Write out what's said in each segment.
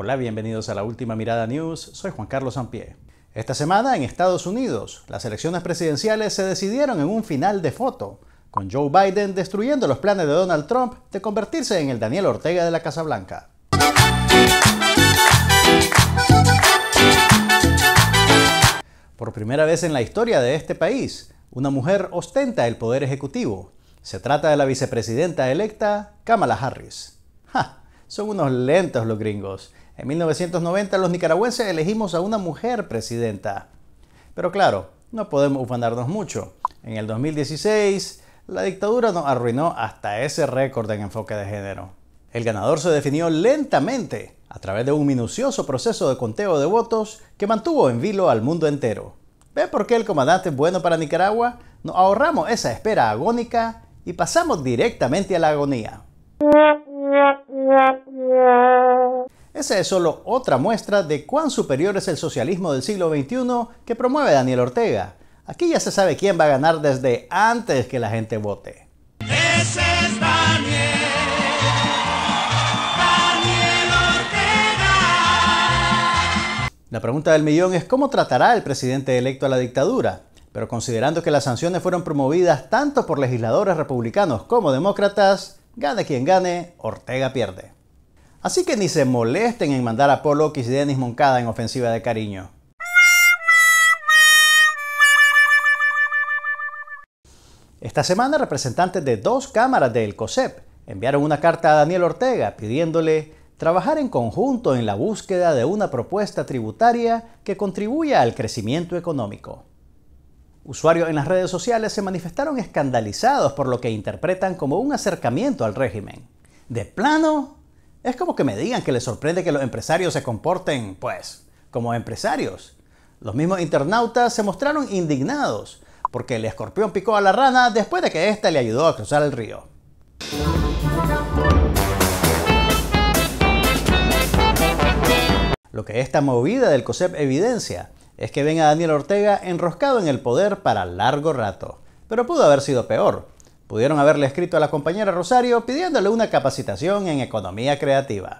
Hola, bienvenidos a la Última Mirada News, soy Juan Carlos Sampié. Esta semana en Estados Unidos, las elecciones presidenciales se decidieron en un final de foto, con Joe Biden destruyendo los planes de Donald Trump de convertirse en el Daniel Ortega de la Casa Blanca. Por primera vez en la historia de este país, una mujer ostenta el poder ejecutivo. Se trata de la vicepresidenta electa Kamala Harris. Son unos lentos los gringos. En 1990 los nicaragüenses elegimos a una mujer presidenta. Pero claro, no podemos ufanarnos mucho. En el 2016, la dictadura nos arruinó hasta ese récord en enfoque de género. El ganador se definió lentamente, a través de un minucioso proceso de conteo de votos que mantuvo en vilo al mundo entero. ¿Ve por qué el comandante es bueno para Nicaragua? Nos ahorramos esa espera agónica y pasamos directamente a la agonía. Esa es solo otra muestra de cuán superior es el socialismo del siglo XXI que promueve Daniel Ortega. Aquí ya se sabe quién va a ganar desde antes que la gente vote. Ese es Daniel Ortega. La pregunta del millón es cómo tratará el presidente electo a la dictadura. Pero considerando que las sanciones fueron promovidas tanto por legisladores republicanos como demócratas, gane quien gane, Ortega pierde. Así que ni se molesten en mandar a Paul Oquis y Denis Moncada en ofensiva de cariño. Esta semana representantes de dos cámaras del COSEP enviaron una carta a Daniel Ortega pidiéndole trabajar en conjunto en la búsqueda de una propuesta tributaria que contribuya al crecimiento económico. Usuarios en las redes sociales se manifestaron escandalizados por lo que interpretan como un acercamiento al régimen. ¿De plano? Es como que me digan que les sorprende que los empresarios se comporten, pues, como empresarios. Los mismos internautas se mostraron indignados porque el escorpión picó a la rana después de que ésta le ayudó a cruzar el río. Lo que esta movida del COSEP evidencia es que ven a Daniel Ortega enroscado en el poder para largo rato. Pero pudo haber sido peor. Pudieron haberle escrito a la compañera Rosario pidiéndole una capacitación en economía creativa.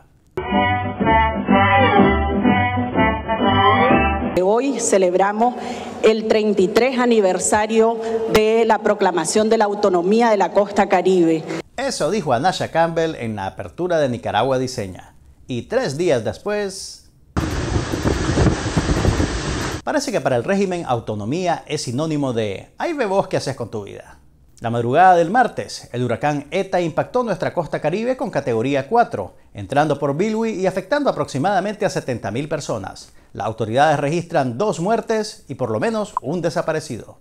Hoy celebramos el 33 aniversario de la proclamación de la autonomía de la costa Caribe. Eso dijo Anasha Campbell en la apertura de Nicaragua Diseña. Y 3 días después... Parece que para el régimen autonomía es sinónimo de ahí ve vos qué haces con tu vida. La madrugada del martes, el huracán ETA impactó nuestra costa Caribe con categoría 4, entrando por Bilwi y afectando aproximadamente a 70.000 personas. Las autoridades registran 2 muertes y por lo menos un desaparecido.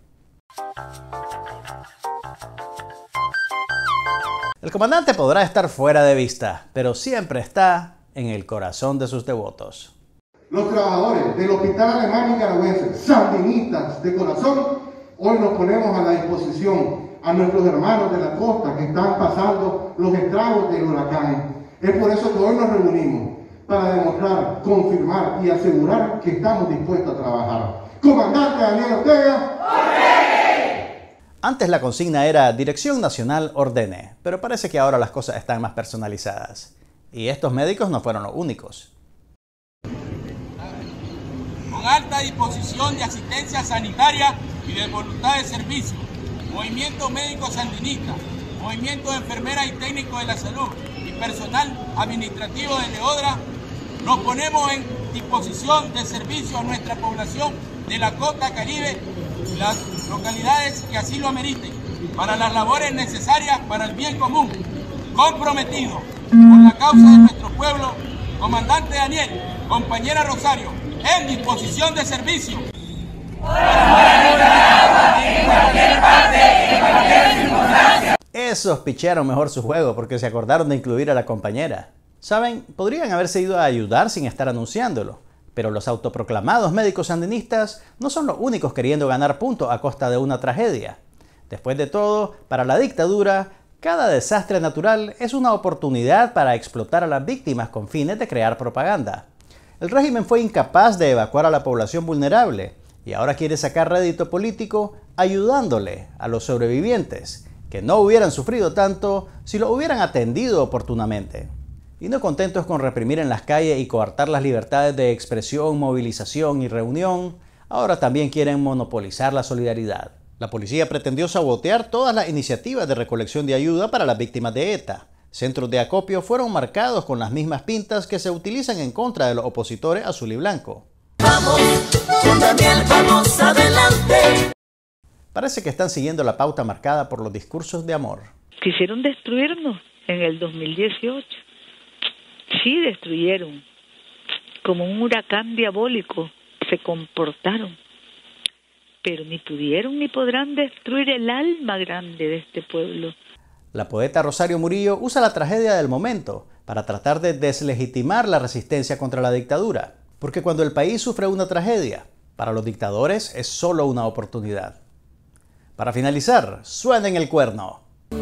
El comandante podrá estar fuera de vista, pero siempre está en el corazón de sus devotos. Los trabajadores del Hospital Alemán Nicaragüense, sandinistas de corazón, hoy nos ponemos a la disposición a nuestros hermanos de la costa que están pasando los estragos del huracán. Es por eso que hoy nos reunimos para demostrar, confirmar y asegurar que estamos dispuestos a trabajar. Comandante Daniel Ortega. ¡Ordene! Antes la consigna era Dirección Nacional Ordene, pero parece que ahora las cosas están más personalizadas. Y estos médicos no fueron los únicos. Con alta disposición de asistencia sanitaria y de voluntad de servicio, Movimiento Médico Sandinista, Movimiento de Enfermeras y Técnicos de la Salud y personal administrativo de Leodra, nos ponemos en disposición de servicio a nuestra población de la costa Caribe y las localidades que así lo ameriten, para las labores necesarias para el bien común. Comprometido con la causa de nuestro pueblo, comandante Daniel, compañera Rosario, en disposición de servicio. Esos pichearon mejor su juego porque se acordaron de incluir a la compañera. Saben, podrían haberse ido a ayudar sin estar anunciándolo, pero los autoproclamados médicos sandinistas no son los únicos queriendo ganar puntos a costa de una tragedia. Después de todo, para la dictadura, cada desastre natural es una oportunidad para explotar a las víctimas con fines de crear propaganda. El régimen fue incapaz de evacuar a la población vulnerable y ahora quiere sacar rédito político ayudándole a los sobrevivientes, que no hubieran sufrido tanto si lo hubieran atendido oportunamente. Y no contentos con reprimir en las calles y coartar las libertades de expresión, movilización y reunión, ahora también quieren monopolizar la solidaridad. La policía pretendió sabotear todas las iniciativas de recolección de ayuda para las víctimas de ETA. Centros de acopio fueron marcados con las mismas pintas que se utilizan en contra de los opositores azul y blanco. Vamos, con Daniel, vamos adelante. Parece que están siguiendo la pauta marcada por los discursos de amor. Quisieron destruirnos en el 2018. Sí, destruyeron. Como un huracán diabólico se comportaron. Pero ni pudieron ni podrán destruir el alma grande de este pueblo. La poeta Rosario Murillo usa la tragedia del momento para tratar de deslegitimar la resistencia contra la dictadura. Porque cuando el país sufre una tragedia, para los dictadores es solo una oportunidad. Para finalizar, suenen el cuerno.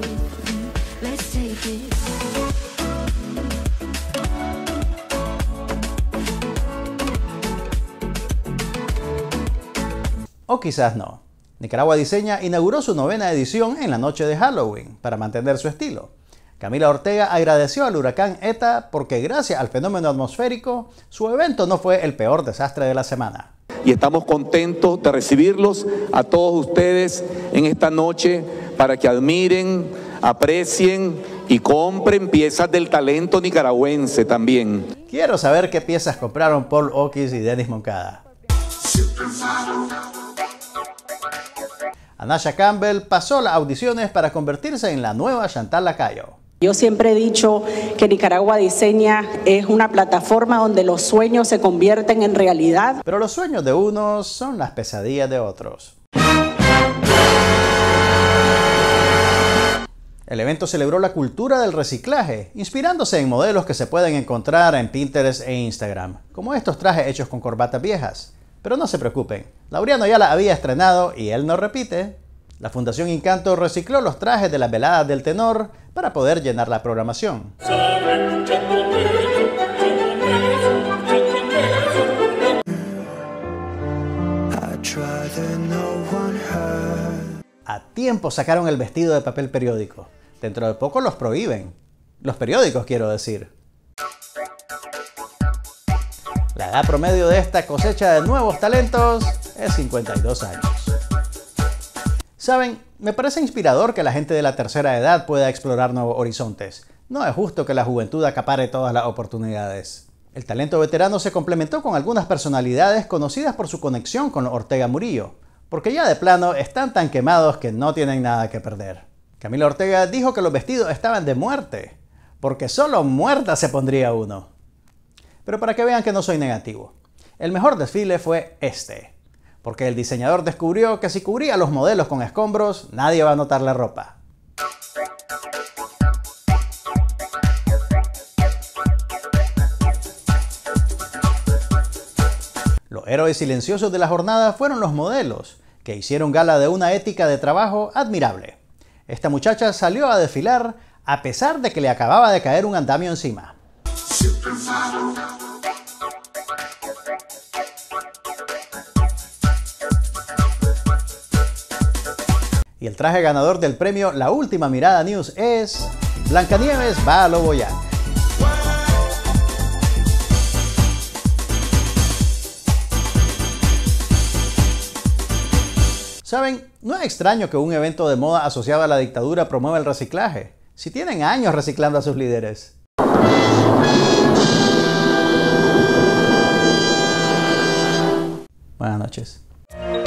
O quizás no. Nicaragua Diseña inauguró su 9ª edición en la noche de Halloween para mantener su estilo. Camila Ortega agradeció al huracán ETA porque gracias al fenómeno atmosférico, su evento no fue el peor desastre de la semana. Y estamos contentos de recibirlos a todos ustedes en esta noche para que admiren, aprecien y compren piezas del talento nicaragüense también. Quiero saber qué piezas compraron Paul Oquis y Denis Moncada. Anasha Campbell pasó las audiciones para convertirse en la nueva Chantal Lacayo. Yo siempre he dicho que Nicaragua Diseña es una plataforma donde los sueños se convierten en realidad. Pero los sueños de unos son las pesadillas de otros. El evento celebró la cultura del reciclaje, inspirándose en modelos que se pueden encontrar en Pinterest e Instagram, como estos trajes hechos con corbatas viejas. Pero no se preocupen, Laureano ya la había estrenado y él no repite. La Fundación Encanto recicló los trajes de las veladas del tenor para poder llenar la programación. A tiempo sacaron el vestido de papel periódico. Dentro de poco los prohíben. Los periódicos, quiero decir. La edad promedio de esta cosecha de nuevos talentos es 52 años. Saben, me parece inspirador que la gente de la tercera edad pueda explorar nuevos horizontes. No es justo que la juventud acapare todas las oportunidades. El talento veterano se complementó con algunas personalidades conocidas por su conexión con Ortega Murillo, porque ya de plano están tan quemados que no tienen nada que perder. Camila Ortega dijo que los vestidos estaban de muerte, porque solo muerta se pondría uno. Pero para que vean que no soy negativo, el mejor desfile fue este, porque el diseñador descubrió que si cubría a los modelos con escombros, nadie va a notar la ropa. Los héroes silenciosos de la jornada fueron los modelos, que hicieron gala de una ética de trabajo admirable. Esta muchacha salió a desfilar a pesar de que le acababa de caer un andamio encima. Y el traje ganador del premio La Última Mirada News es Blancanieves va a Loboyac. Saben, no es extraño que un evento de moda asociado a la dictadura promueva el reciclaje, si tienen años reciclando a sus líderes. Buenas noches.